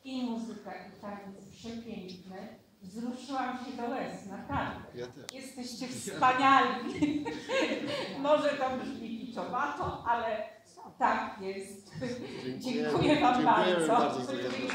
i muzyka, i taniec przepiękny. Wzruszyłam się do łez, naprawdę. Ja też. Jesteście wspaniali. Może to brzmi kiczowato, ale tak jest. Dziękuję Wam Dziękujemy bardzo. za zaproszenie.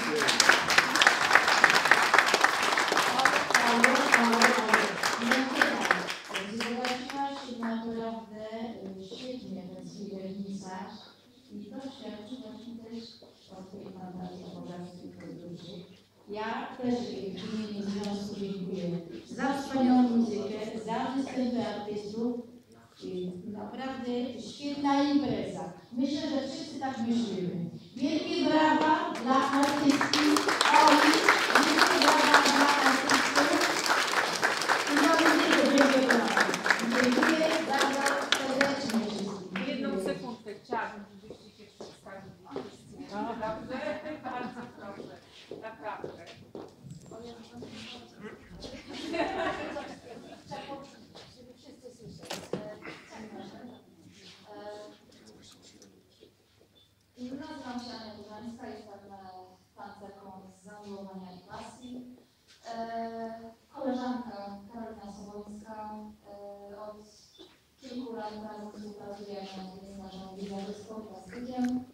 Zobaczyłaś naprawdę świetnie ten swój wernisaż i to świadczy właśnie też o tej fantazji pożarskiej podróży. Ja też w imieniu związku dziękuję za wspaniałą muzykę, za występy artystów. Naprawdę świetna impreza. Myślę, że wszyscy tak myślimy. Wielkie brawa dla artystki Oli, wielkie brawa dla artystów. I za muzykę dziękuję bardzo. Dziękuję bardzo serdecznie wszystkim. Jedną sekundkę chciałabym, żebyście się przedstawili. Naprawdę? Bardzo proszę. Naprawdę. Żeby wszyscy słyszeli. Nazywam się Ania Różańska, jestem tancerką z zamiłowania i pasji. Koleżanka Karolina Sobońska od kilku lat razem współpracujemy z naszą wizerzystką, plastykiem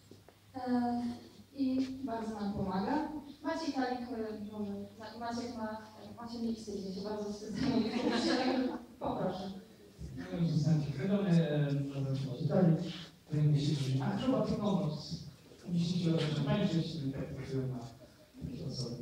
i bardzo nam pomaga. Maciek Kalik, Maciek nie wstydzi się, bardzo wstydzę, poproszę. Zostałem przekonany, czytali, myśleli, a chyba to pomoc. 10 lat zacząłem tańczyć, i tak pracuję na osoby.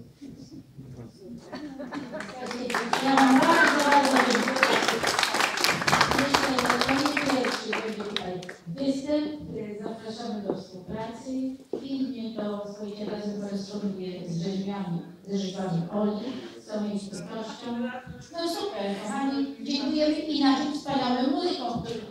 Ja mam bardzo dziękuję. Myślę, że to nie pierwszy będzie tutaj występ. Zapraszamy do współpracy. Pilnie to swoje razem koresponduje z rzeźbami Oli, z całą jej twórczością. No super, kochani, dziękujemy i naszym wspaniałym muzykom, których